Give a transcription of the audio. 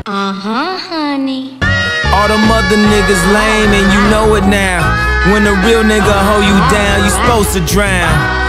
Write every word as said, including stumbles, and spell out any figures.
Uh-huh, honey. All them other niggas lame and you know it now. When a real nigga hold you down, you supposed to drown.